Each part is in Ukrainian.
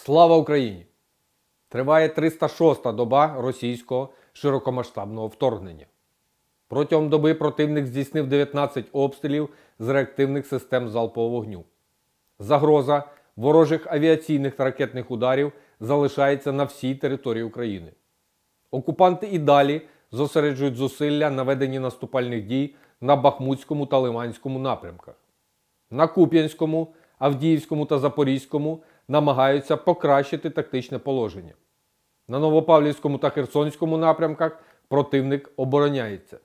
Слава Україні! Триває 306-та доба російського широкомасштабного вторгнення. Протягом доби противник здійснив 19 обстрілів з реактивних систем залпового вогню. Загроза ворожих авіаційних та ракетних ударів залишається на всій території України. Окупанти і далі зосереджують зусилля на веденні наступальних дій на Бахмутському та Лиманському напрямках. На Куп'янському, Авдіївському та Запорізькому намагаються покращити тактичне положення. На Новопавлівському та Херсонському напрямках противник обороняється.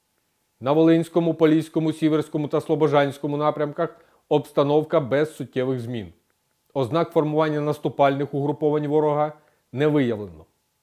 На Волинському, Поліському, Сіверському та Слобожанському напрямках обстановка без суттєвих змін. Ознак формування наступальних угруповань ворога не виявлено.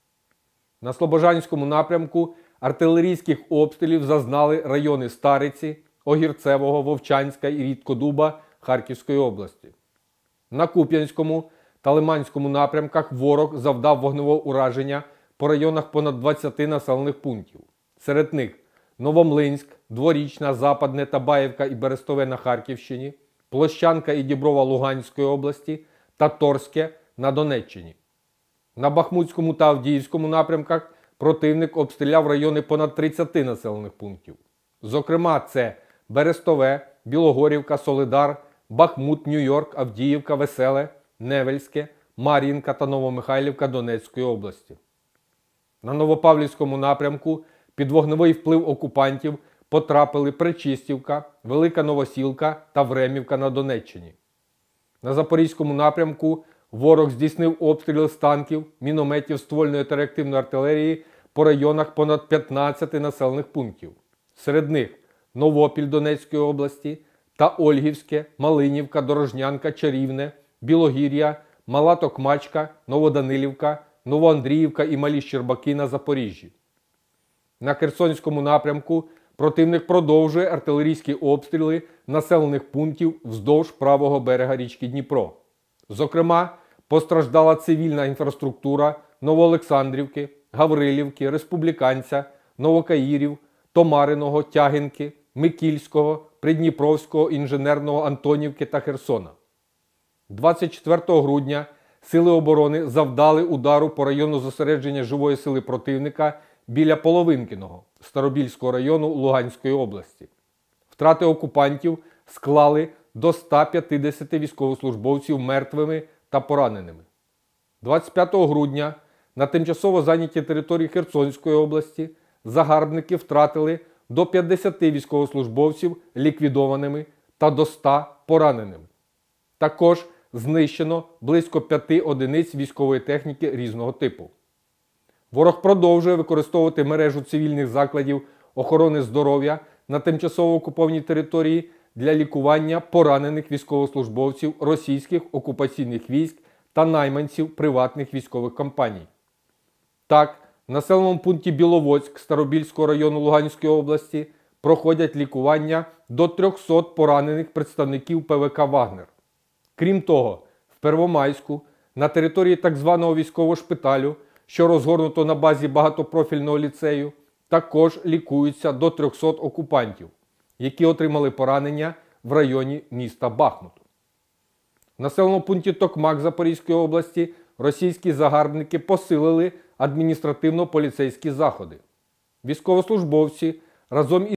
На Слобожанському напрямку артилерійських обстрілів зазнали райони Стариці, Огірцевого, Вовчанська і Рідкодуба Харківської області. На Куп'янському та Лиманському напрямках ворог завдав вогневого ураження по районах понад 20 населених пунктів. Серед них Новомлинськ, Дворічна, Западне, Табаєвка і Берестове на Харківщині, Площанка і Діброва Луганської області та Торське на Донеччині. На Бахмутському та Авдіївському напрямках противник обстріляв райони понад 30 населених пунктів. Зокрема, це Берестове, Білогорівка, Солидар, Бахмут, Нью-Йорк, Авдіївка, Веселе, Невельське, Мар'їнка та Новомихайлівка Донецької області. На Новопавлівському напрямку під вогневий вплив окупантів потрапили Пречистівка, Велика Новосілка та Времівка на Донеччині. На Запорізькому напрямку ворог здійснив обстріли з танків, мінометів, ствольної та реактивної артилерії по районах понад 15 населених пунктів. Серед них Новопіль Донецької області та Ольгівське, Малинівка, Дорожнянка, Чарівне, Білогір'я, Мала Токмачка, Новоданилівка, Новоандріївка і Малі Щербаки на Запоріжжі. На Херсонському напрямку противник продовжує артилерійські обстріли населених пунктів вздовж правого берега річки Дніпро. Зокрема, постраждала цивільна інфраструктура Новоолександрівки, Гаврилівки, Республіканця, Новокаїрів, Томариного, Тягинки, Микільського, Придніпровського, Інженерного, Антонівки та Херсона. 24 грудня Сили оборони завдали удару по району зосередження живої сили противника біля Половинкиного Старобільського району Луганської області. Втрати окупантів склали до 150 військовослужбовців мертвими та пораненими. 25 грудня на тимчасово зайнятій території Херсонської області загарбники втратили до 50 військовослужбовців ліквідованими та до 100 пораненими. Також знищено близько 5 одиниць військової техніки різного типу. Ворог продовжує використовувати мережу цивільних закладів охорони здоров'я на тимчасово окупованій території для лікування поранених військовослужбовців російських окупаційних військ та найманців приватних військових компаній. Так, в населеному пункті Біловодськ Старобільського району Луганської області проходять лікування до 300 поранених представників ПВК «Вагнер». Крім того, в Первомайську, на території так званого військового шпиталю, що розгорнуто на базі багатопрофільного ліцею, також лікуються до 300 окупантів, які отримали поранення в районі міста Бахмут. В населеному пункті Токмак Запорізької області російські загарбники посилили адміністративно-поліцейські заходи. Військовослужбовці разом із